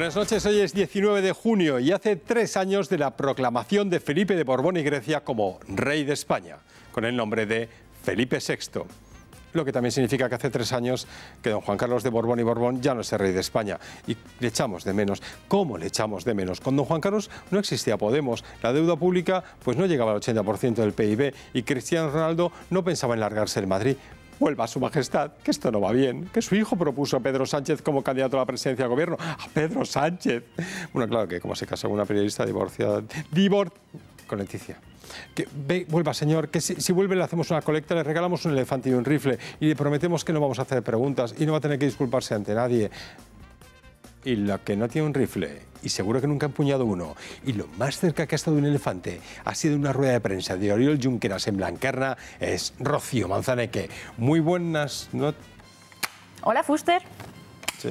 Buenas noches, hoy es 19 de junio y hace 3 años de la proclamación de Felipe de Borbón y Grecia como rey de España, con el nombre de Felipe VI. Lo que también significa que hace 3 años que don Juan Carlos de Borbón y Borbón ya no es el rey de España. Y le echamos de menos. ¿Cómo le echamos de menos? Con don Juan Carlos no existía Podemos, la deuda pública pues no llegaba al 80% del PIB y Cristiano Ronaldo no pensaba en largarse del Madrid. Vuelva a su majestad, que esto no va bien, que su hijo propuso a Pedro Sánchez como candidato a la presidencia del gobierno. ¡A Pedro Sánchez! Bueno, claro que como se casó con una periodista divorciada... con Leticia. Que vuelva, señor, que si vuelve le hacemos una colecta, le regalamos un elefante y un rifle y le prometemos que no vamos a hacer preguntas y no va a tener que disculparse ante nadie. Y la que no tiene un rifle, y seguro que nunca ha empuñado uno, y lo más cerca que ha estado un elefante ha sido una rueda de prensa de Oriol Junqueras en Blanquerna, es Rocío Manzaneque. Muy buenas noches. Hola, Fuster. Sí.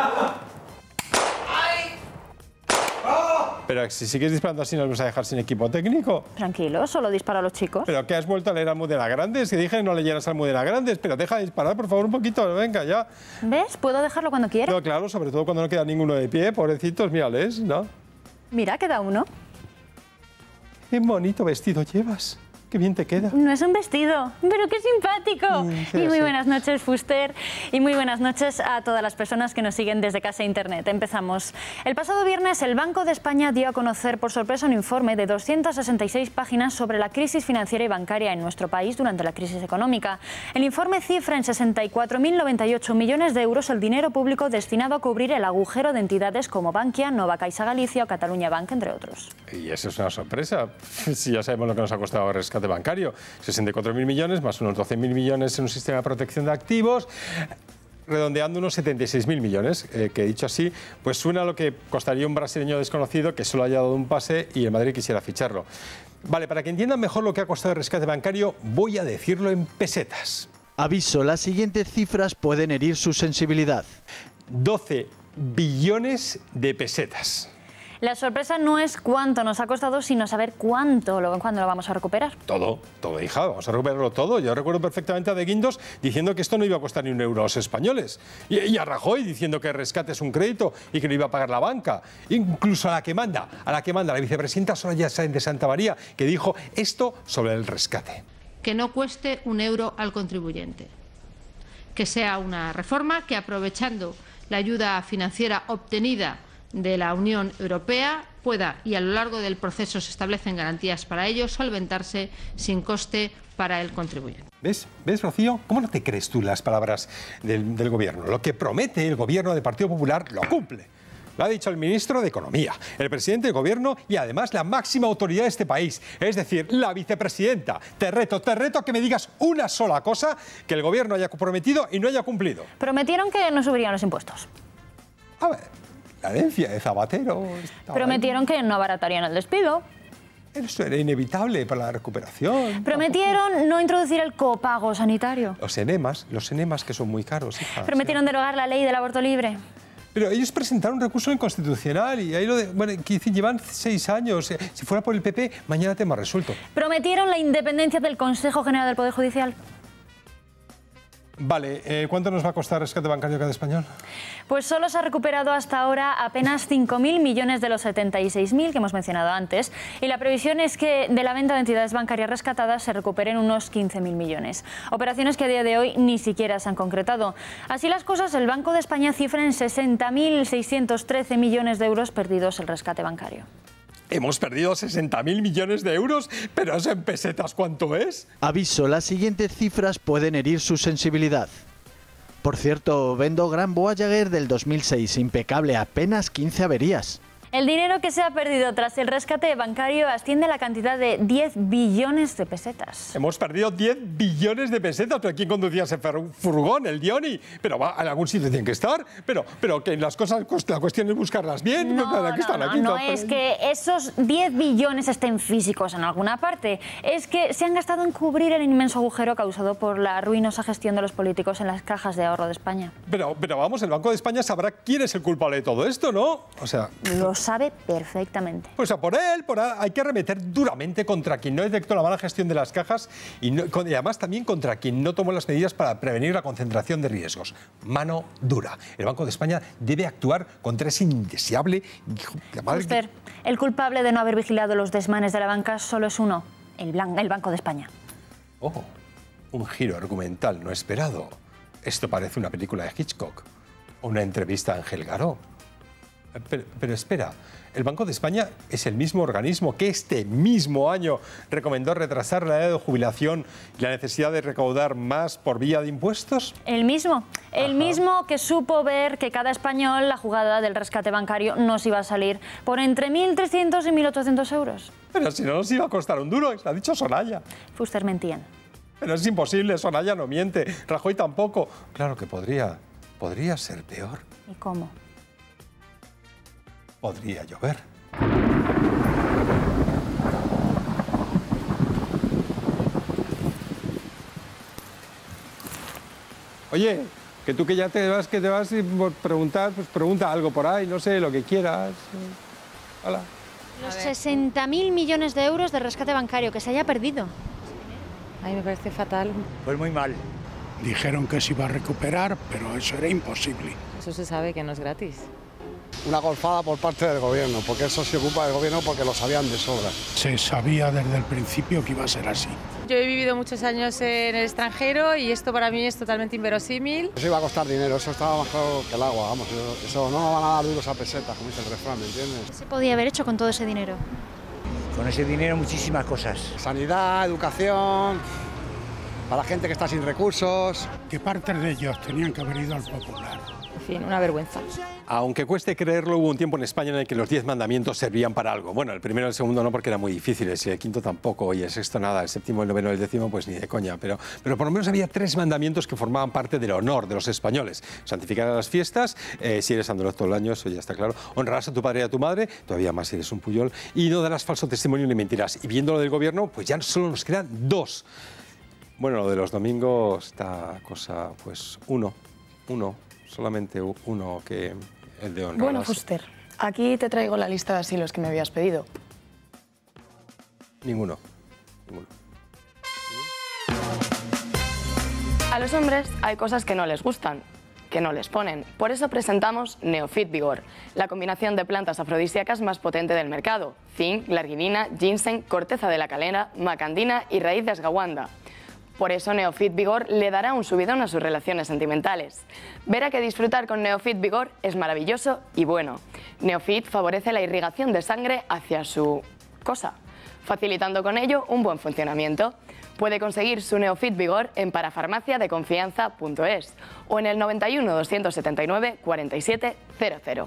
Pero si sigues disparando así, ¿nos vas a dejar sin equipo técnico? Tranquilo, solo disparo a los chicos. ¿Pero qué has vuelto a leer Almudena Grandes? Que dije que no leyeras Almudena Grandes, pero deja de disparar, por favor, un poquito, venga, ya. ¿Ves? Puedo dejarlo cuando quiera. No, claro, sobre todo cuando no queda ninguno de pie, pobrecitos, mírales, ¿no? Mira, queda uno. Qué bonito vestido llevas. Qué bien te queda. No es un vestido, pero qué simpático. Sí, y muy sí. buenas noches, Fuster. Y muy buenas noches a todas las personas que nos siguen desde casa e internet. Empezamos. El pasado viernes, el Banco de España dio a conocer por sorpresa un informe de 266 páginas sobre la crisis financiera y bancaria en nuestro país durante la crisis económica. El informe cifra en 64.098 millones de euros el dinero público destinado a cubrir el agujero de entidades como Bankia, Nova Caixa Galicia o Catalunya Bank, entre otros. Y eso es una sorpresa. Si ya sabemos lo que nos ha costado el rescate bancario, 64.000 millones más unos 12.000 millones en un sistema de protección de activos, redondeando unos 76.000 millones, que dicho así, pues suena a lo que costaría un brasileño desconocido que solo haya dado un pase y el Madrid quisiera ficharlo. Vale, para que entiendan mejor lo que ha costado el rescate bancario, voy a decirlo en pesetas. Aviso, las siguientes cifras pueden herir su sensibilidad. 12 billones de pesetas. La sorpresa no es cuánto nos ha costado, sino saber cuándo lo vamos a recuperar. Todo, hija, vamos a recuperarlo todo. Yo recuerdo perfectamente a De Guindos diciendo que esto no iba a costar ni un euro a los españoles. Y a Rajoy diciendo que el rescate es un crédito y que lo iba a pagar la banca. Incluso a la que manda, la vicepresidenta Soraya Sáenz de Santamaría, que dijo esto sobre el rescate. Que no cueste un euro al contribuyente. Que sea una reforma que, aprovechando la ayuda financiera obtenida de la Unión Europea, pueda, y a lo largo del proceso se establecen garantías para ello, solventarse sin coste para el contribuyente. ¿Ves, Rocío? ¿Cómo no te crees tú las palabras del gobierno? Lo que promete el gobierno del Partido Popular lo cumple. Lo ha dicho el ministro de Economía, el presidente del gobierno y además la máxima autoridad de este país, es decir, la vicepresidenta. Te reto a que me digas una sola cosa que el gobierno haya prometido y no haya cumplido. Prometieron que no subirían los impuestos. A ver, la herencia de Zapatero... Prometieron que no abaratarían el despido. Eso era inevitable para la recuperación. Prometieron no introducir el copago sanitario. Los enemas que son muy caros, hija. Prometieron derogar la ley del aborto libre. Pero ellos presentaron un recurso inconstitucional y ahí llevan 6 años. Si fuera por el PP, mañana tema resuelto. Prometieron la independencia del Consejo General del Poder Judicial. Vale, ¿cuánto nos va a costar el rescate bancario cada español? Pues solo se ha recuperado hasta ahora apenas 5.000 millones de los 76.000 que hemos mencionado antes. Y la previsión es que de la venta de entidades bancarias rescatadas se recuperen unos 15.000 millones. Operaciones que a día de hoy ni siquiera se han concretado. Así las cosas, el Banco de España cifra en 60.613 millones de euros perdidos el rescate bancario. Hemos perdido 60.000 millones de euros, pero eso en pesetas, ¿cuánto es? Aviso, las siguientes cifras pueden herir su sensibilidad. Por cierto, vendo Gran Voyager del 2006, impecable, apenas 15 averías. El dinero que se ha perdido tras el rescate bancario asciende a la cantidad de 10 billones de pesetas. Hemos perdido 10 billones de pesetas. ¿Pero quién conducía ese furgón, el Dioni? Pero va, en algún sitio tienen que estar. Pero que las cosas, la cuestión es buscarlas bien. No es que esos 10 billones estén físicos en alguna parte. Es que se han gastado en cubrir el inmenso agujero causado por la ruinosa gestión de los políticos en las cajas de ahorro de España. Pero vamos, el Banco de España sabrá quién es el culpable de todo esto, ¿no? O sea... Lo sabe perfectamente. Pues a por él, hay que arremeter duramente contra quien no detectó la mala gestión de las cajas y además también contra quien no tomó las medidas para prevenir la concentración de riesgos. Mano dura. El Banco de España debe actuar contra ese indeseable... Fuster, el culpable de no haber vigilado los desmanes de la banca solo es uno, el Banco de España. Oh, un giro argumental no esperado. Esto parece una película de Hitchcock o una entrevista a Ángel Garó. Pero espera, ¿el Banco de España es el mismo organismo que este mismo año recomendó retrasar la edad de jubilación y la necesidad de recaudar más por vía de impuestos? El mismo que supo ver que cada español la jugada del rescate bancario nos iba a salir por entre 1.300 y 1.800 euros. Pero si no nos iba a costar un duro, lo ha dicho Soraya. Fuster mentían. Pero es imposible, Soraya no miente, Rajoy tampoco. Claro que podría ser peor. ¿Y cómo? Podría llover. Oye, que tú que ya te vas y por preguntar, pues pregunta algo por ahí, no sé, lo que quieras. Hola. Los 60.000 millones de euros de rescate bancario que se haya perdido. Ay, me parece fatal. Pues muy mal. Dijeron que se iba a recuperar, pero eso era imposible. Eso se sabe que no es gratis. Una golfada por parte del gobierno, porque eso se ocupa del gobierno porque lo sabían de sobra. Se sabía desde el principio que iba a ser así. Yo he vivido muchos años en el extranjero y esto para mí es totalmente inverosímil. Eso iba a costar dinero, eso estaba más caro que el agua, vamos. Eso no nos van a dar duros a pesetas, como dice el refrán, ¿me entiendes? ¿Qué se podía haber hecho con todo ese dinero? Con ese dinero muchísimas cosas. Sanidad, educación, para la gente que está sin recursos. Que partes de ellos tenían que haber ido al Popular. En fin, una vergüenza. Aunque cueste creerlo, hubo un tiempo en España en el que los 10 mandamientos servían para algo. Bueno, el primero y el segundo no, porque eran muy difíciles, y el quinto tampoco, y el sexto nada, el séptimo, el noveno y el décimo, pues ni de coña. Pero por lo menos había 3 mandamientos que formaban parte del honor de los españoles. Santificar a las fiestas, si eres andaluz todo el año, eso ya está claro. Honrarás a tu padre y a tu madre, todavía más si eres un puyol, y no darás falso testimonio ni mentirás. Y viendo lo del gobierno, pues ya solo nos quedan 2. Bueno, lo de los domingos, esta cosa, pues solamente uno, que el de honrar. Bueno, Fuster, aquí te traigo la lista de asilos que me habías pedido. Ninguno. A los hombres hay cosas que no les gustan, que no les ponen. Por eso presentamos Neofit Vigor, la combinación de plantas afrodisíacas más potente del mercado. Zinc, larginina, ginseng, corteza de la calera, macandina y raíz de ashwagandha. Por eso Neofit Vigor le dará un subidón a sus relaciones sentimentales. Verá que disfrutar con Neofit Vigor es maravilloso y bueno. Neofit favorece la irrigación de sangre hacia su cosa, facilitando con ello un buen funcionamiento. Puede conseguir su Neofit Vigor en parafarmaciadeconfianza.es o en el 91 279 4700.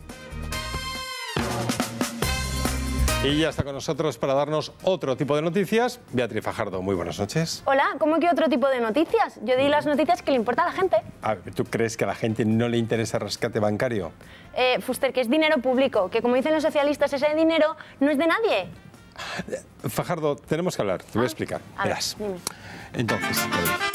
Y ya está con nosotros para darnos otro tipo de noticias, Beatriz Fajardo. Muy buenas noches. Hola, ¿cómo que otro tipo de noticias? Yo di las noticias que le importa a la gente. A ver, ¿tú crees que a la gente no le interesa el rescate bancario? Fuster, que es dinero público, que como dicen los socialistas, ese dinero no es de nadie. Fajardo, tenemos que hablar, te voy a explicar. Verás. Dime. Entonces,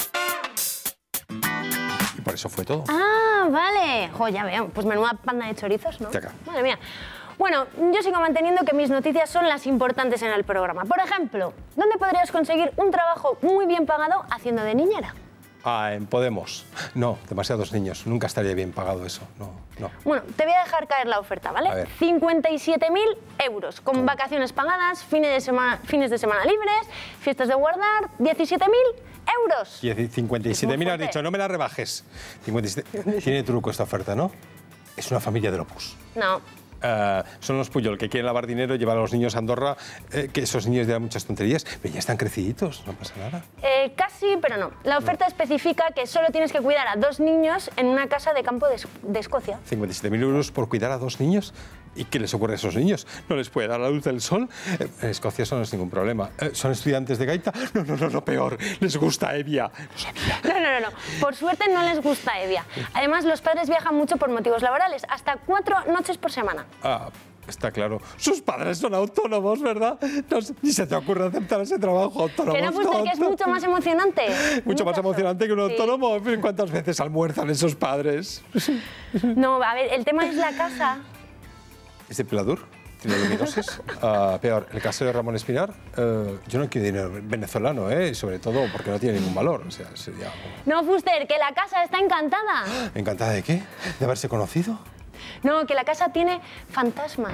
y por eso fue todo. Ah, vale. Jo, ya veo. Pues menuda panda de chorizos, ¿no? Madre mía. Bueno, yo sigo manteniendo que mis noticias son las importantes en el programa. Por ejemplo, ¿dónde podrías conseguir un trabajo muy bien pagado haciendo de niñera? Ah, en Podemos. No, demasiados niños. Nunca estaría bien pagado eso. No. Bueno, te voy a dejar caer la oferta, ¿vale? 57.000 euros, con vacaciones pagadas, fines de semana libres, fiestas de guardar, 17.000 euros. 57.000 has dicho, no me la rebajes. 57. Tiene truco esta oferta, ¿no? Es una familia del Opus. No. Son los Puyol que quieren lavar dinero, llevar a los niños a Andorra, que esos niños dirán muchas tonterías, pero ya están creciditos, no pasa nada. Casi, pero no. La oferta especifica que solo tienes que cuidar a 2 niños en una casa de campo de Escocia. 57.000 euros por cuidar a 2 niños. ¿Y qué les ocurre a esos niños? ¿No les puede dar la luz del sol? En Escocia eso no es ningún problema. ¿Son estudiantes de gaita? No, peor. Les gusta Evia. Lo sabía. No. Por suerte no les gusta Evia. Además, los padres viajan mucho por motivos laborales, hasta 4 noches por semana. Ah, está claro. Sus padres son autónomos, ¿verdad? Ni se te ocurre aceptar ese trabajo autónomo. Que no, Fuster, que es mucho más emocionante. Mucho más emocionante que un autónomo. ¿Cuántas veces almuerzan esos padres? No, a ver, el tema es la casa. ¿Es de Piladur? ¿Tiene luminosis? Peor, el caso de Ramón Espinar, yo no quiero dinero venezolano, sobre todo porque no tiene ningún valor. O sea, sería... No, Fuster, que la casa está encantada. ¿Encantada de qué? ¿De haberse conocido? No, que la casa tiene fantasmas.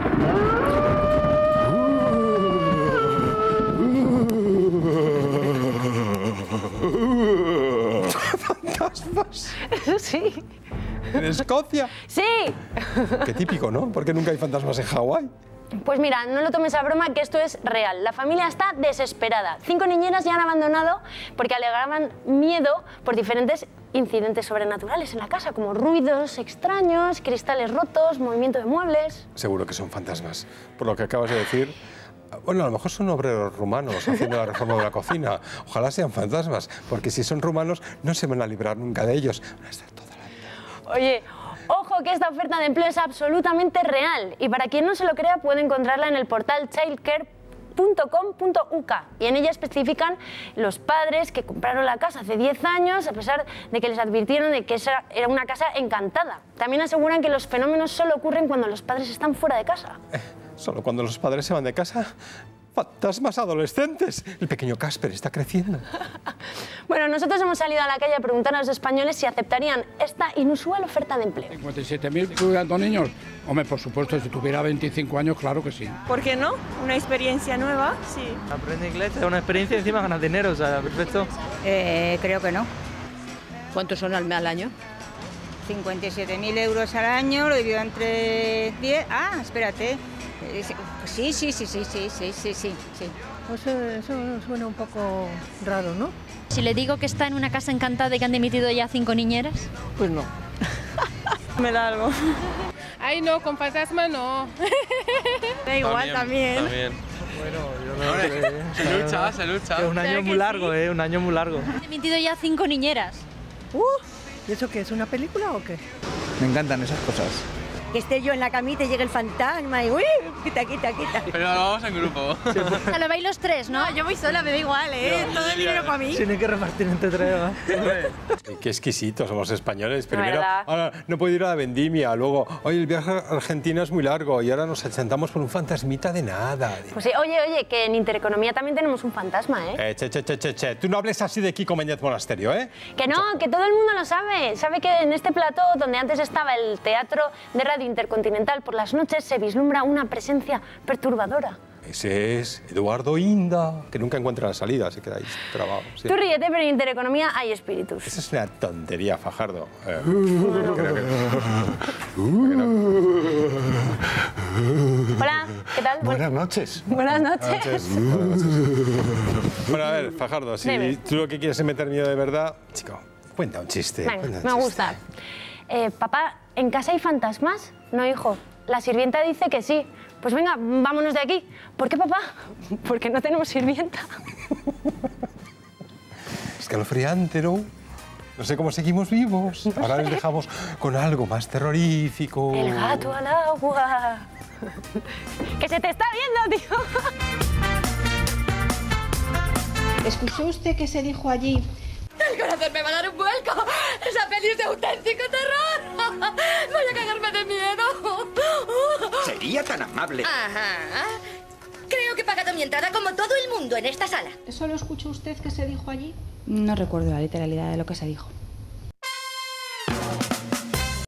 ¿Fantasmas? Sí. ¿En Escocia? Sí. Qué típico, ¿no? ¿Por qué nunca hay fantasmas en Hawái? Pues mira, no lo tomes a broma, que esto es real. La familia está desesperada. 5 niñeras ya han abandonado porque alegaban miedo por diferentes incidentes sobrenaturales en la casa, como ruidos extraños, cristales rotos, movimiento de muebles. Seguro que son fantasmas. Por lo que acabas de decir, bueno, a lo mejor son obreros rumanos haciendo la reforma de la cocina. Ojalá sean fantasmas, porque si son rumanos no se van a librar nunca de ellos. Van a estar toda la vida. Oye, ojo que esta oferta de empleo es absolutamente real y para quien no se lo crea puede encontrarla en el portal childcare.com.uk y en ella especifican los padres que compraron la casa hace 10 años a pesar de que les advirtieron de que esa era una casa encantada. También aseguran que los fenómenos solo ocurren cuando los padres están fuera de casa. ¿Solo cuando los padres se van de casa? ¡Fantasmas adolescentes! El pequeño Casper está creciendo. Bueno, nosotros hemos salido a la calle a preguntar a los españoles si aceptarían esta inusual oferta de empleo. 57.000 cuidando niños. Hombre, por supuesto, si tuviera 25 años, claro que sí. ¿Por qué no? Una experiencia nueva, sí. Aprende inglés, es una experiencia y encima ganas dinero, o sea, perfecto. Creo que no. ¿Cuántos son al año? 57.000 euros al año, lo divido entre 10... Ah, espérate. Sí. Pues eso suena un poco raro, ¿no? Si le digo que está en una casa encantada y que han dimitido ya 5 niñeras. Pues no. Me da algo. Ay, no, con fantasma no. Da igual también. Bueno, yo no sé. Se lucha. Es un año muy largo, un año muy largo. Han dimitido ya 5 niñeras. ¿Y eso qué es, una película o qué? Me encantan esas cosas. Que esté yo en la camita y llegue el fantasma y ¡uy! Quita. Pero vamos en grupo. Lo vais los 3, ¿no? Yo voy sola, me da igual, todo el dinero para mí. Tiene que repartir entre 3, ¿no? Qué exquisitos somos los españoles. Primero, ahora no puedo ir a la vendimia. Luego, oye, el viaje a Argentina es muy largo y ahora nos achantamos por un fantasmita de nada. Pues sí, oye, que en Intereconomía también tenemos un fantasma, ¿eh? Che. Tú no hables así de Kiko Méndez Monasterio, ¿eh? Que no, que todo el mundo lo sabe. Sabe que en este plató, donde antes estaba el Teatro de Radio Intercontinental por las noches, se vislumbra una presencia perturbadora. Ese es Eduardo Inda, que nunca encuentra la salida, se queda ahí trabado. Sí. Tú ríete, pero en Intereconomía hay espíritus. Esa es una tontería, Fajardo. Creo que... Hola, ¿qué tal? Buenas noches. Buenas noches. Bueno, a ver, Fajardo, si tú lo que quieres es meter miedo de verdad, chico, cuenta un chiste. Venga, me gusta. Papá, ¿en casa hay fantasmas? No, hijo. La sirvienta dice que sí. Pues venga, vámonos de aquí. ¿Por qué, papá? Porque no tenemos sirvienta. Escalofriante, ¿no? No sé cómo seguimos vivos. No Ahora sé. les dejamos con algo más terrorífico. El gato al agua. ¡Que se te está viendo, tío! ¿Escuchó usted qué se dijo allí? El corazón me va a dar un vuelco. Esa peli es de auténtico terror. Voy a cagarme de miedo. Sería tan amable. Ajá. Creo que he pagado mi entrada como todo el mundo en esta sala. ¿Eso lo escuchó usted que se dijo allí? No recuerdo la literalidad de lo que se dijo.